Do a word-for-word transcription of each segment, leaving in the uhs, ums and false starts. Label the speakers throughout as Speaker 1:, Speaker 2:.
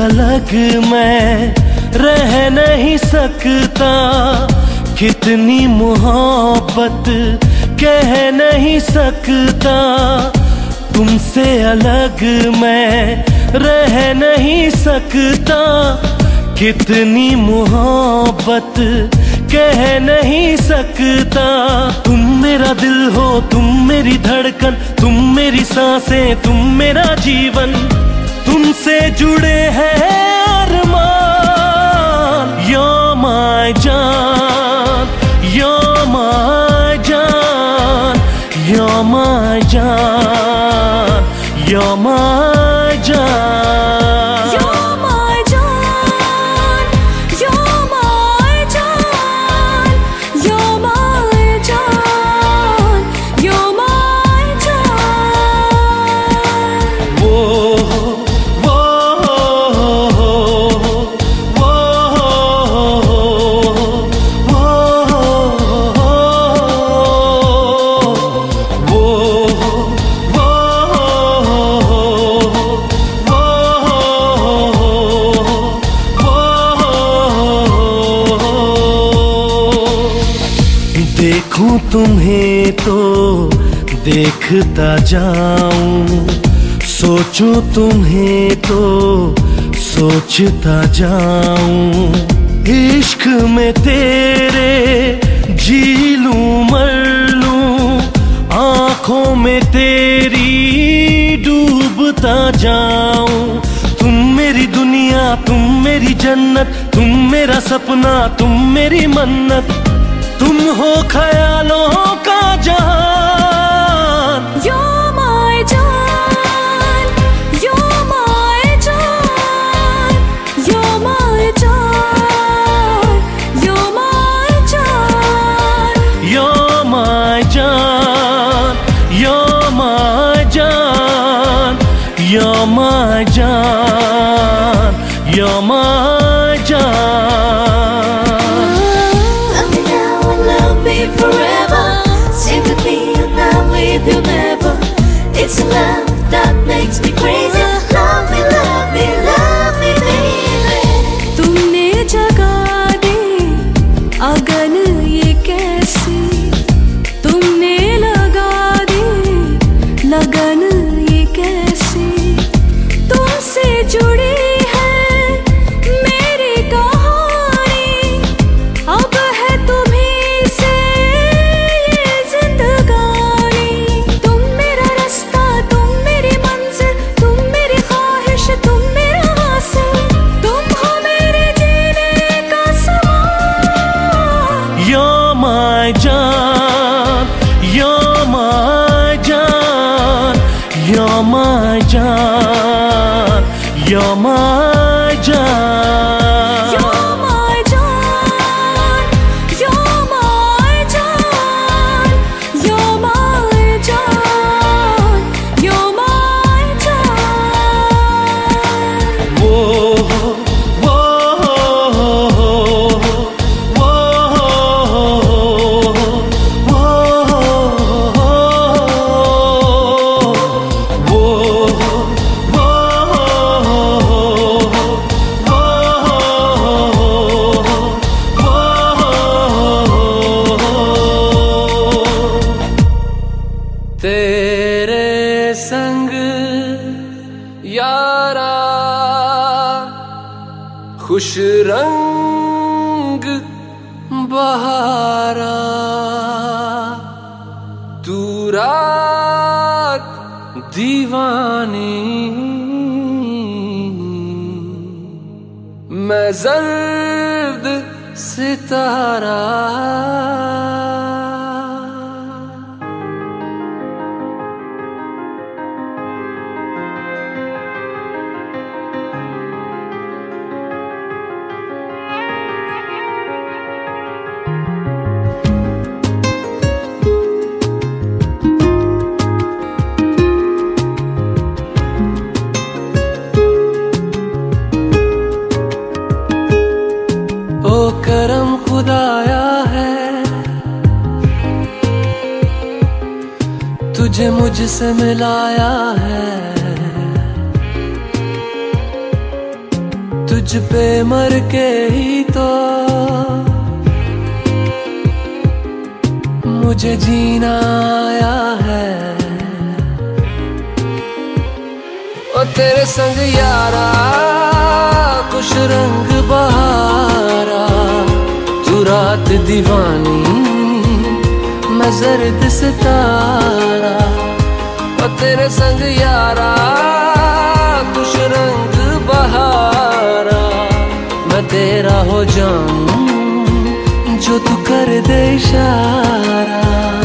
Speaker 1: अलग मैं रह नहीं सकता, कितनी मोहब्बत कह नहीं सकता। तुमसे अलग मैं रह नहीं सकता, कितनी मोहब्बत कह नहीं सकता। तुम मेरा दिल हो, तुम मेरी धड़कन, तुम मेरी सांसें, तुम मेरा जीवन, तुमसे जुड़े हैं अरमान। You're my जान, you're my जान, you're my जान, you're my जान।
Speaker 2: You're my जान, you're my जान, you're my जान, you're my जान।
Speaker 1: वो वो वो देखूं तुम्हें तो देखता जाऊं, सोचूं तुम्हें तो सोचता जाऊं। इश्क में तेरे जी लूं मर लूं, आंखों में तेरी डूबता जाऊं। तुम मेरी दुनिया, तुम मेरी जन्नत, तुम मेरा सपना, तुम मेरी मन्नत, तुम हो ख्यालों का जहान।
Speaker 2: You're my जान, you're my जान, you're my जान, you're my जान।
Speaker 1: You're my जान, you're my जान, you're my जान, you're my जान।
Speaker 2: Forever, stay with me and I'm with you never. It's a love that makes me crazy. Love me, love me, love me, baby. तुमने जगा दी अगन ये कैसी, तुमने लगा दी लगन ये कैसी। तुमसे जुड़ी है मेरी कहानी, अब है तुम्ही से ये जिंदगानी। तुम मेरा रास्ता, तुम मेरी मंजिल, तुम मेरी ख्वाहिश, तुम मेरा हासिल, तुम हो मेरे जीने का समान।
Speaker 1: You're my जान, you're my जान, you're my जान, you're my जान।
Speaker 2: You're my जान, you're my जान, you're my जान, you're my जान।
Speaker 1: वो वो वो तेरे संग यारा खुश रंग बहारा, तू रात दीवानी, मैं जर्द सितारा। ओ करम खुदाया है, तुझे मुझसे मिलाया है। तुझ पे मर के ही तो मुझे जीना आया है। ओ तेरे संग यारा कुछ रंग बहारा, तू रात दीवानी मैं जर्द सितारा। ओ तेरे संग यारा कुछ रंग बहारा, मैं तेरा हो जाऊं जो तू कर दे इशारा।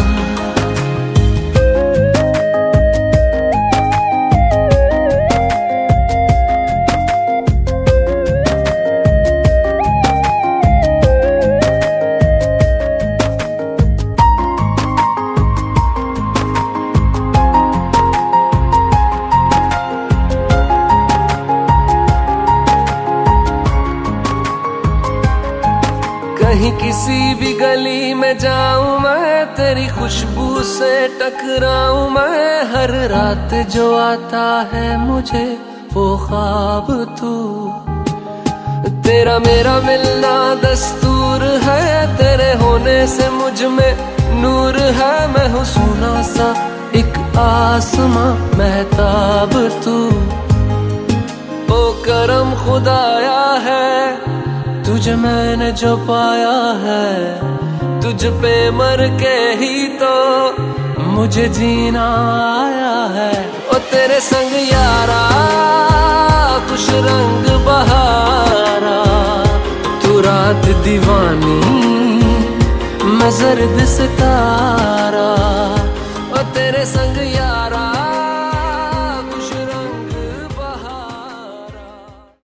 Speaker 1: कहीं किसी भी गली में जाऊं मैं, तेरी खुशबू से टकराऊं मैं। हर रात जो आता है मुझे वो ख्वाब तू, तेरा मेरा मिलना दस्तूर है। तेरे होने से मुझ में नूर है, मैं हूँ सोना सा एक आसमां महताब तू। ओ करम खुदाया है तुझे मैंने जो पाया है, तुझ पे मर के ही तो मुझे जीना आया है। ओ तेरे संग यारा कुछ रंग बहारा, तू रात दीवानी मैं जर्द सितारा। ओ तेरे संग यारा